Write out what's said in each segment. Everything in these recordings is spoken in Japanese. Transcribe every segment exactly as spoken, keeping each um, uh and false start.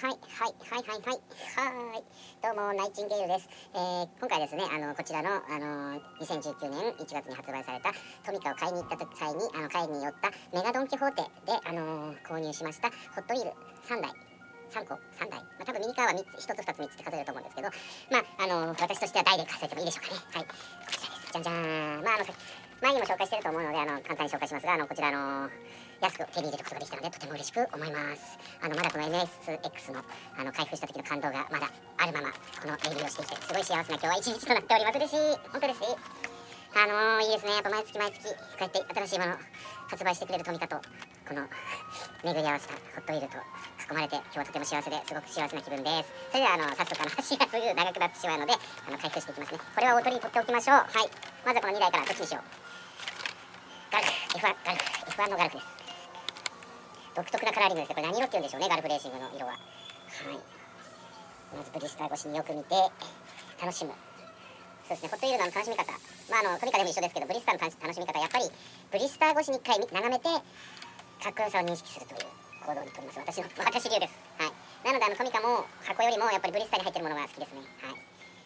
はいはいはいはいはいはい。どうもナイチンゲールです。えー、今回ですね、あのこちらのあのにせんじゅうきゅうねんいちがつに発売されたトミカを買いに行った際にあの買いに寄ったメガドン・キホーテであの購入しましたホットウィールさんだい。さんこさんだい、まあ、多分ミニカーはみっつ、ひとつふたつみっつって数えると思うんですけど、まああの私としては大で数えてもいいでしょうかね。はい、こちらです。じゃんじゃーん。まああの前にも紹介してると思うのであの簡単に紹介しますが、あのこちらの安く手に入れることができたのでとても嬉しく思います。あのまだこの エヌエスエックス のあの開封した時の感動がまだあるままこのレビューをしてきてすごい幸せな今日は一日となっております。嬉しい、本当嬉しい。あのー、いいですね。やっぱ毎月毎月こうやって新しいもの発売してくれるトミカとこの巡り合わせたホットウィールと囲まれて今日はとても幸せですごく幸せな気分です。それではあの早速あの足がすぐ長くなってしまうのであの開封していきますね。これはおとりに取っておきましょう。はい、まずはこのにだいからどっちにしよう。ガルフ エフワン ガルフ エフワン のガルフです。独特なカラーリングですね。これ何色って言うんでしょうね、ガルフレーシングの色は。はい、まずブリスター越しによく見て楽しむ。そうですね、ホットウィールの楽しみ方、まああのトミカでも一緒ですけど、ブリスターの楽しみ方やっぱりブリスター越しにいっかい眺めてかっこよさを認識するという行動にとります。私の私流です。はい、なのであのトミカも箱よりもやっぱりブリスターに入ってるものが好きですね。はい、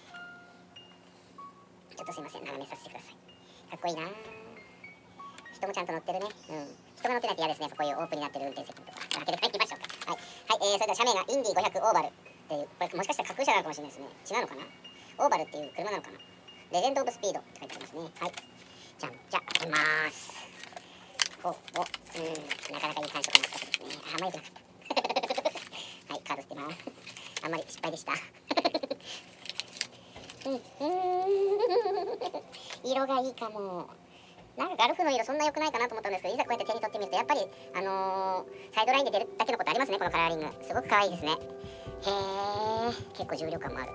ちょっとすいません、眺めさせてください。かっこいいな。人もちゃんと乗ってるね。うん。人が乗ってないと嫌ですね。こういうオープンになってる運転席とか。開けて帰りましょうか。はい。はい、えー、それでは社名がインディごひゃくオーバルっていう、これもしかしたら架空車なのかもしれないですね。違うのかな。オーバルっていう車なのかな。レジェンド・オブ・スピードって書いてありますね。はい。じゃん、じゃあ、開けまーす。お、お、うん、なかなかいい感触になったですね。あ、あんまり良くなかった。はい、カード捨てます。あんまり失敗でした。うん、うーん、色がいいかも。なんかガルフの色そんな良くないかなと思ったんですけど、いざこうやって手に取ってみるとやっぱりあのー、サイドラインで出るだけのことありますね。このカラーリングすごく可愛いですね。へえ、結構重量感もある。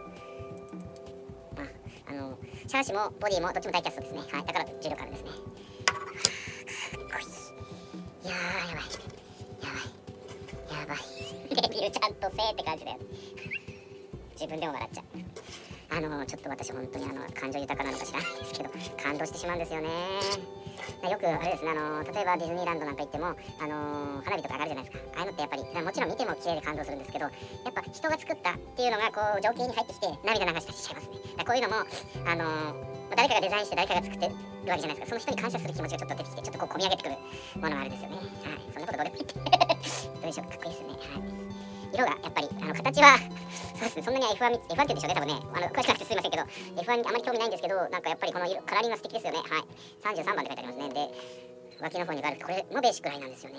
あ、あのー、シャーシもボディもどっちもダイキャストですね。はい、だから重量感あるんですね。かっこいい。いやー、やばいやばいやばい。レビューちゃんとせーって感じだよ。自分でも笑っちゃう。あのちょっと私本当にあの感情豊かなのか知らないですけど感動してしまうんですよね。よくあれですね、あの例えばディズニーランドなんか行ってもあの花火とか上がるじゃないですか。ああいうのってやっぱりもちろん見ても綺麗で感動するんですけど、やっぱ人が作ったっていうのがこう情景に入ってきて涙流したりしちゃいますね。だからこういうのもあの誰かがデザインして誰かが作ってるわけじゃないですか。その人に感謝する気持ちがちょっと出てきてちょっとこう込み上げてくるものがあるんですよね。はい、そんなことどうでもいいってどうでしょうか。かっこいいですね。はい、色がやっぱりあの形はそうですね、そんなに エフワン エフワン って言うんでしょうね、多分ね。あの詳しくなくてすいませんけど エフワン にあまり興味ないんですけど、なんかやっぱりこの色カラーリングが素敵ですよね。はい、さんじゅうさんばんって書いてありますね。で脇の方にガルフ、これもベーシックラインなんですよね。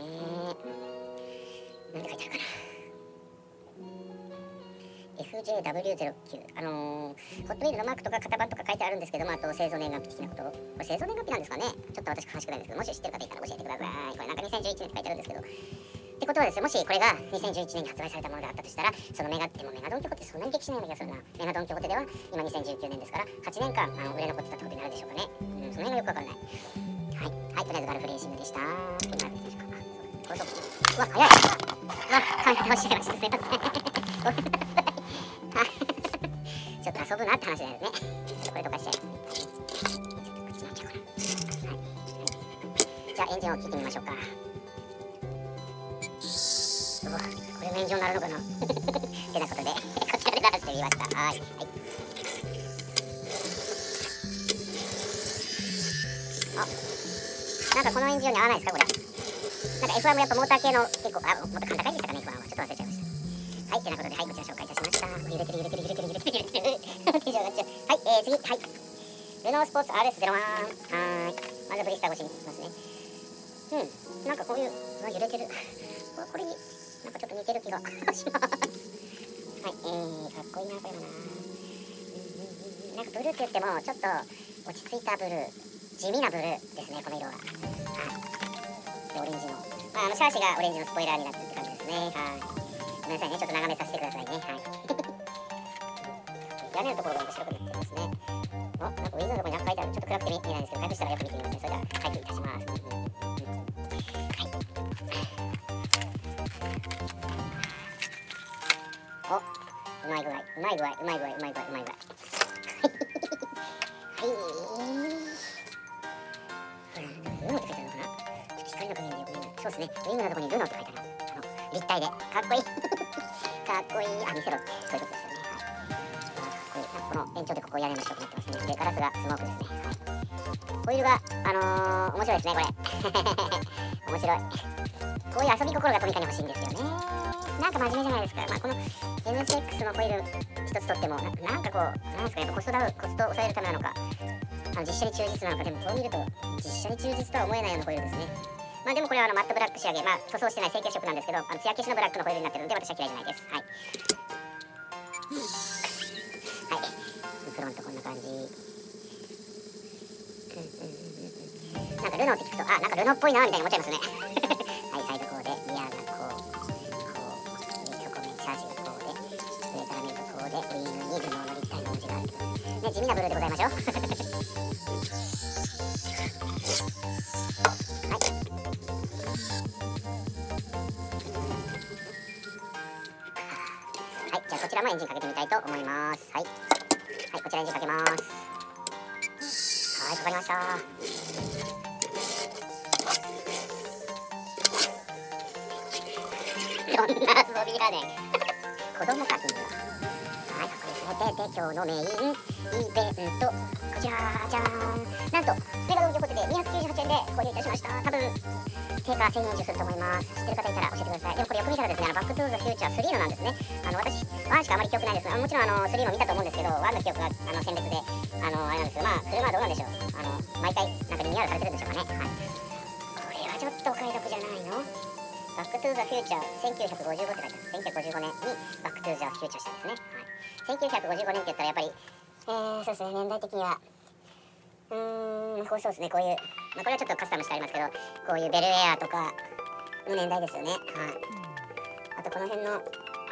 なんて書いてあるかな。 エフジェーダブリューゼロきゅう、 あのー、ホットウィールのマークとか型番とか書いてあるんですけど、まあ、あと製造年月日的なこと、これ製造年月日なんですかね。ちょっと私詳しくないんですけど、もし知ってる方いたら教えてください。これなんかにせんじゅういちねんって書いてあるんですけど、ってことはですね、もしこれがにせんじゅういちねんに発売されたものであったとしたら、そのメガでもメガドンキホーテってそんなに歴史ないような気がするな。メガドンキホーテでは今にせんじゅうきゅうねんですからはちねんかんあの売れ残ってたってことになるでしょうかね。うん、その辺がよくわからない。はい、はい、とりあえずガルフレーシングでした。これなんでしょうか。これとうわ早い。うわ簡単に押しちゃいました。すいません。ごめんなさい。ちょっと遊ぶなって話なんですね。これとかしちゃいます。口なっちゃうかな。はい、はい、じゃあエンジンを切ってみましょうか。これも炎上になるのかなってなことでこちらで鳴らしてみました。はい、はい、あ、なんかこのエンジンに合わないですかこれ。なんか エフワン もやっぱモーター系の結構あもっと甲高いんでしたかね。 エフワン はちょっと忘れちゃいました。はい、ってなことで、はい、こちら紹介いたしました。揺れてる揺れてる揺れてる揺れてる揺れてるテンション上がっちゃう。はい、えー、次、はい、ルノースポーツ アールエスゼロワン。 はーい、まずブリスター越しにいきますね。うん、なんかこういうの揺れてるこれになんかちょっと似てる気がしますはい、えー、かっこいいなこれもな。うん、なんかブルーって言ってもちょっと落ち着いたブルー、地味なブルーですねこの色は。はい、でオレンジの、まあ、あのシャーシがオレンジのスポイラーになってるって感じですね。はい、ごめんなさいね、ちょっと眺めさせてくださいね。はい屋根のところが白くなってますね。お、なんかウィンドウのところになんか書いてある。ちょっと暗くて見えないんですけど、隠したらよく見てみますね。それでは開封いたします。うんうんうん、お、うまい具合、うまい具合、うまい具合、うまい具合、うまい具合。はい。ルノーって書いてあるのかな。ちょっと光の加減でよく見えない。そうですね。ウィングのところにルノーって書いてあります。あの立体でかっこいい。 かっこいい。あ、見せろってそういうことですよね。はい、かっこいい。この延長でここ屋根の近くになってますね。でガラスがスモークですね。はい、ホイールがあのー、面白いですねこれ面白い。こういう遊び心がトミカに欲しいんですよね。なんか真面目じゃないですか。まあ、この エムエスエックス のホイール一つとっても な, なんかこうなんですかね、コストダウンコストを抑えるためなのか、あの実写に忠実なのか。でもこう見ると実写に忠実とは思えないようなホイールですね。まあでもこれはあのマットブラック仕上げ、まあ塗装してない成型色なんですけど、あの艶消しのブラックのホイールになってるので私は嫌いじゃないです。はいはい、フロントこんな感じ。なんかルノーって聞くと、あ、なんかルノーっぽいなみたいに思っちゃいますねはい、サイドこうで、リアがこう、こう、で、底面、チャージがこうで、上から見るとこうで、ウィングにルノーの立体の文字があるね、地味なブルーでございましょうはいはい、じゃあこちらもエンジンかけてみたいと思います。はい、はい、こちらエンジンかけます。はい、かかりました。どんな遊びやねん子供か君は。はい、これ全てで今日のメインイベント、こちらじゃーん、なんとメガドンキホテでにひゃくきゅうじゅうはちえんで購入いたしました。多分定価せんえん以上すると思います。知ってる方いたら教えてください。でもこれよく見たらですね、あのバックトゥーザフューチャースリーのなんですね。あの私ワンしかあまり記憶ないですが、もちろんあのスリーも見たと思うんですけど、ワンの記憶があの鮮烈で、あのあれなんですけど、まあ車はどうなんでしょう。あの毎回なんかリニューアルされてるんでしょうかね。はい、これはちょっとお買い得じゃないの。バックトゥーザフューチャーせんきゅうひゃくごじゅうごって書いてある。せんきゅうひゃくごじゅうごねんにバックトゥーザフューチャーしたんですね。はい、せんきゅうひゃくごじゅうごねんって言ったらやっぱり、えー、そうですね、年代的にはうーん、こうそうですね、こういう、まあ、これはちょっとカスタムしてありますけど、こういうベルエアとかの年代ですよね。はい、あとこの辺のこ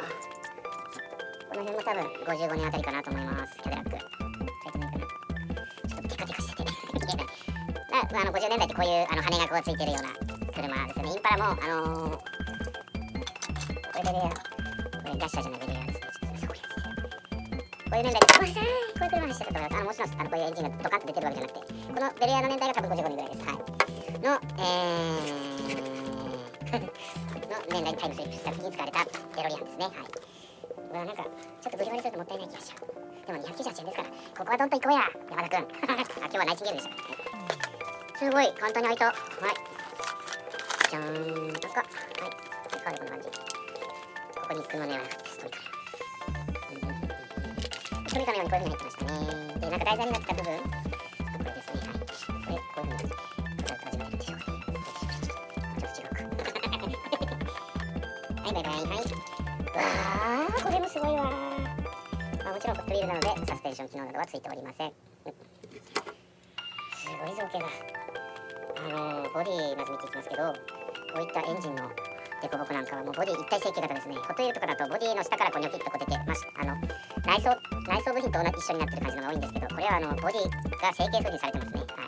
の辺も多分ごじゅうごねんあたりかなと思います。キャデラック書いてないかな、ちょっとテカテカしててああのごじゅうねんだいってこういうあの羽がこうついてるような車ですよね。インパラもあのー、これベルエア、これダッシャーじゃないベルエアですね。ちょっとすごいやつ。こういう年代で、ごめんなさい、こういう車走ってたと思います。あのもちろんあのこういうエンジンがドカンと出てるわけじゃなくて、このベルエアの年代が多分ごじゅうごねんぐらいです。はいのえーの年代にタイムスリップした時に使われたデロリアンですね。はい、うわ、なんかちょっとブリバリするともったいない気がしちゃう。でもにひゃくきゅうじゅうはちえんですから、ここはどんと行こうや山田くんあ、今日はナイチンゲールでした。すごい簡単に開いた。はい、じゃーんとか、はい、カードこんな感じ。ここに雲のような感じです。トミカトミカのようにこういう風に入ってましたね。で、なんか台座になってた部分、これですね。はい、これ、こういう風にこれから始めるんでしょうかね。ちょっと違うかはい、バイバイ。はい、わー、これもすごいわー。まあ、もちろんホットウィールなのでサスペンション機能などはついておりません。すごい造形だ。あのー、ボディまず見ていきますけど、こういったエンジンのデコボコなんかはもうボディ一体成形型ですね。ホットウィールとかだとボディの下からこうニョキッとこう出て、まあ、あの内装内装部品と一緒になってる感じのが多いんですけど、これはあのボディが成形風にされてますね。はい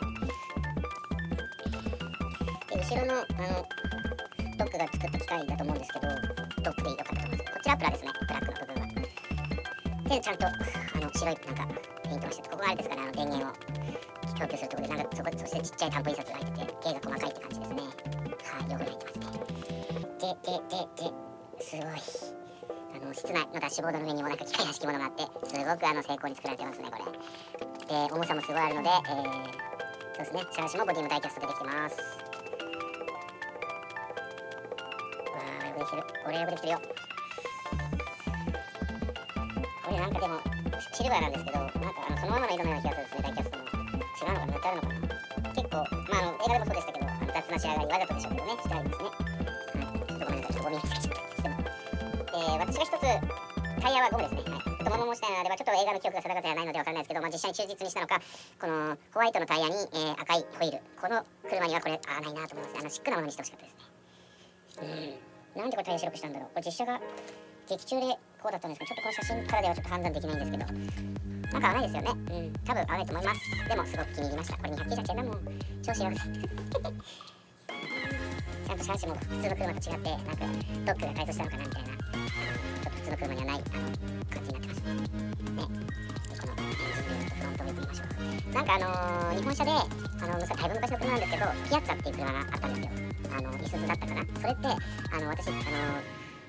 、で後ろのあのドックが作った機械だと思うんですけど、ドックでよかったと思います。こちらプラですね、ブラックの部分は。でちゃんとあの白いなんかペイントをしてて、ここがあれですかね、あの電源を供給するところで、なんかそこそしてちっちゃい担保印刷が入ってて、芸が細かいって感じですね。はい、よく入ってますね。でででですごいあの室内のダッシュボードの上にもなんか機械らしきものがあって、すごくあの精巧に作られてますねこれ。で重さもすごいあるので、えー、そうですね、シャーシもボディもダイキャストでできてます。うわー、よくできてる。これよくできてるよ。これなんかでもシルバーなんですけど、なんかあのそのままの色のような気がするですね。ダイキャストも違うのかな、塗ってあるのかな。結構まああの映画でもそうでしたけど、あの雑な仕上がりわざとでしょうけどね、してありますね。ゴミにつけちゃったんですけど、えー、私が一つタイヤはゴムですね。はい、太もももしたのではちょっと映画の記憶が定かではないのでわからないですけど、まあ、実写に忠実にしたのか、このホワイトのタイヤに、えー、赤いホイール、この車にはこれ合わないなと思いますね。あのシックなものにしてほしかったですね。うん、なんでこれタイヤ白くしたんだろう。これ実写が劇中でこうだったんですけど、ちょっとこの写真からではちょっと判断できないんですけど、なんか合わないですよね。うん、多分合わないと思います。でもすごく気に入りました。これにひゃくきゅうじゅうはちえんだもん。超幸せちゃんとシャーシも普通の車と違って、なんかドックが改造したのかなみたいな、ちょっと普通の車にはないあの感じになってますね。ね、でこのエンジンルームとフロントを見てみましょう。なんかあのー、日本車であのだいぶ昔の車なんですけど、ピアッツァっていう車があったんですよ。あのイスズだったかな。それってあの私あのー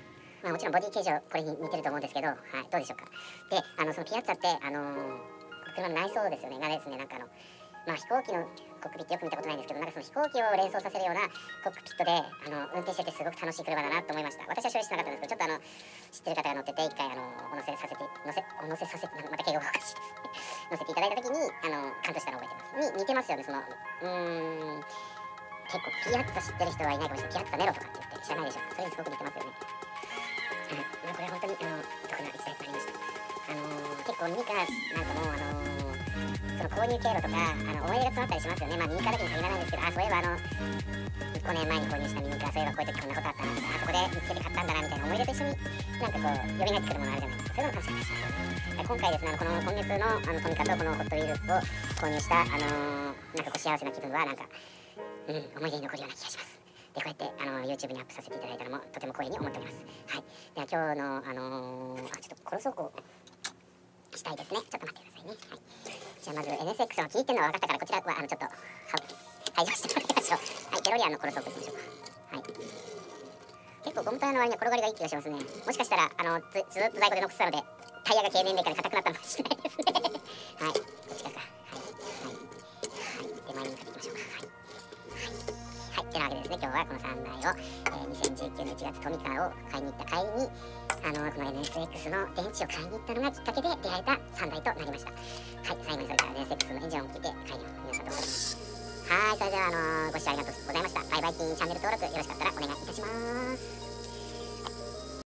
まあ、もちろんボディ形状これに似てると思うんですけど、はい、どうでしょうか。で、あのそのピアッツァって、あのー、車の内装ですよねがですね、なんかあの、まあ、飛行機のコックピットよく見たことないんですけど、なんかその飛行機を連想させるようなコックピットであの運転しててすごく楽しい車だなと思いました。私は所有してなかったんですけど、ちょっとあの知ってる方が乗ってて一回あのお乗せさせて乗せお乗せさせてなんかまた敬語がおかしいです乗せていただいた時にあの感動したのを覚えてます。に似てますよね。そのうーん結構ピアッツァ知ってる人はいないかもしれない。ピアッツァネロとかって言って知らないでしょうか。それにすごく似てますよね。はい、まあ、これは本当にあの得な一台となりました。あのー、結構ミニカーなんかもあのーその購入経路とかあの思い出が詰まったりしますよね。まあミニカーだけに限らないんですけど、あ、そういえばあのごねんまえに購入したミニカー、そういえばこういう時こんなことあったなとか、あそこで見つけて買ったんだなみたいな思い出と一緒になんかこう蘇ってくるものあるじゃないですか。そういうのを楽しかったりしますよね。今回ですね、あのこの今月のあのトミカとこのホットウィールを購入したあのー、なんかこう幸せな気分はなんか、うん、思い出に残るような気がします。で、こうやってあの YouTube にアップさせていただいたのもとても光栄に思っております。はい。では今日のあのー、あちょっとコロ走行したいですね。ちょっと待ってくださいね。はい。じゃあまず エヌエスエックス の聞いてるのは分かったから、こちらはあのちょっと排除してもらいましょう。はい、デロリアンのコロ走行いきましょうか。はい。結構ゴムタイヤの割には転がりがいい気がしますね。もしかしたらあのずずっと在庫で残ってたのでタイヤが経年齢化で硬くなったのかもしれないですね。はい。こっちかか。はい。はい。はい。で前に向かっていきましょうか。はい。はい。はい。てなわけでですね、今日はこのさんだいを、えー、にせんじゅうきゅうねんいちがつトミカーを買いに行った帰りにあのこの エヌエスエックス の電池を買いに行ったのがきっかけで出会えたさんだいとなりました。はい、最後にそれから エヌエスエックス のエンジン音を聞いて帰りを皆さんとお届けします。はい、それではあのー、ご視聴ありがとうございました。バイバイキンチャンネル登録よろしかったらお願いいたします。